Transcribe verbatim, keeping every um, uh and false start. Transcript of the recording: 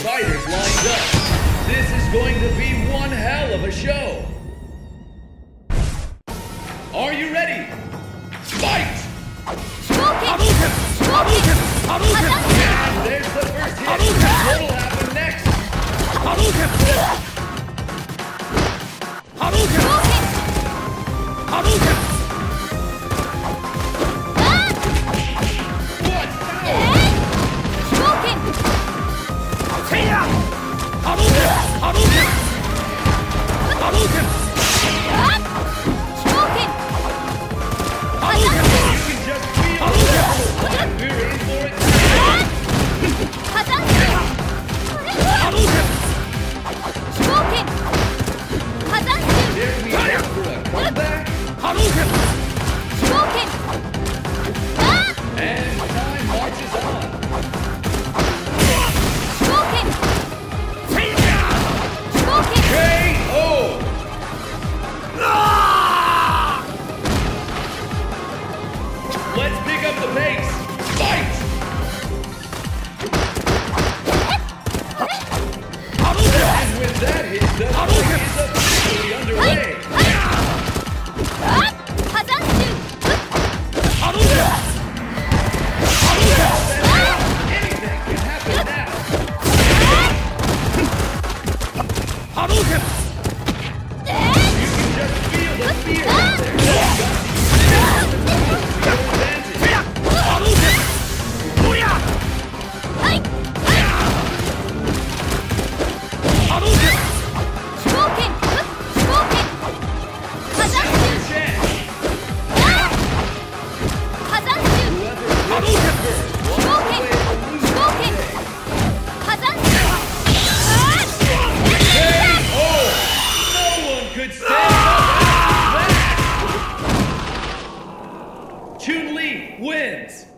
fighters lined up. This is going to be one hell of a show. Are you ready? Fight! Hadouken! Hadouken! Hadouken! And there's the first hit. What'll happen next? Hadouken! Hadouken! Hadouken! What? Hadouken! Hadouken! Hadouken! Hadouken! You can just feel the devil. We're in for it. Dare we head for a comeback? And time marches on. K O! Let's pick up the pace. Fight! And with that hit, the fight is officially underway. Anything can happen now. Hadouken! You can just feel the fear out there. Hadouken! Booyah! Hadouken! Chun-Li wins!